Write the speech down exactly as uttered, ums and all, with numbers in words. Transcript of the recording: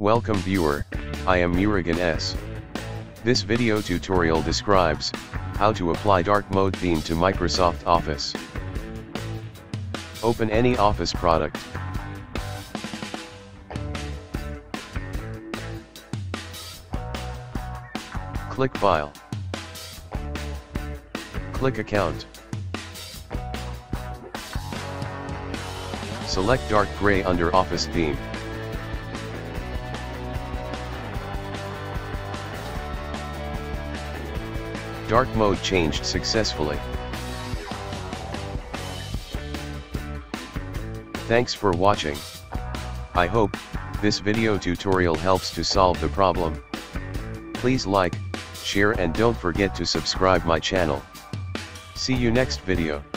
Welcome viewer, I am Murugan S. This video tutorial describes how to apply dark mode theme to Microsoft Office. Open any Office product. Click File. Click Account. Select dark gray under Office theme. Dark mode changed successfully. Thanks for watching. I hope this video tutorial helps to solve the problem. Please like, share and don't forget to subscribe my channel. See you next video.